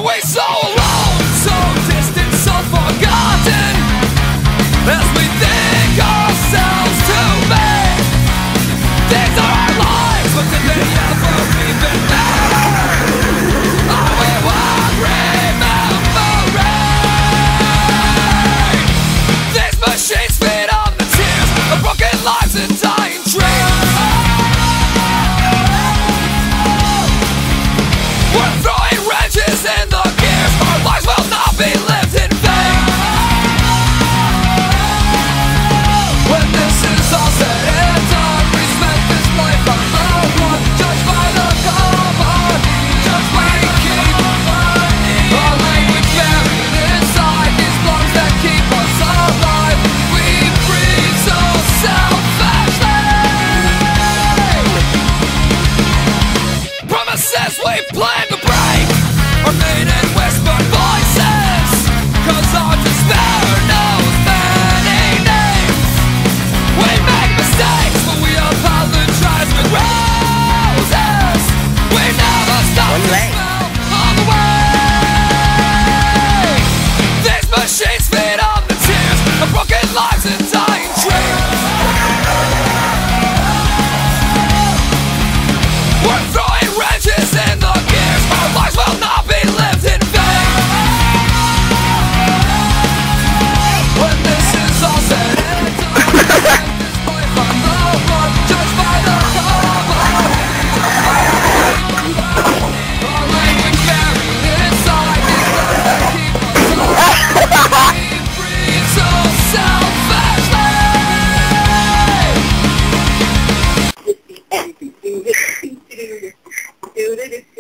we so alone, so distant, so forgotten, as we think ourselves to be? These are our lives, but did they ever even matter? Are we worth remembering? These machines feed on the tears of broken lives and dying dreams. We're throwing wrenches in the gears. Our lives will not be lived in vain. When this is all said and done, we spent this life on our one, judged by the company, judged by the king. Our language buried inside these lungs that keep us alive. We breathe so selfishly. Promises we plan to break are made in whispered voices, 'cause our despair knows many names. We make mistakes, but we apologize with roses. We never stop to smell on the way. These machines feed on the tears of broken lives and dying dreams. We're throwing wrenches in the gears. Our lives will not be lived in vain. When this is all said and done, this life on the run, judged by the company. Our language buried inside these lungs that keep us alive. We breathe so selfishly.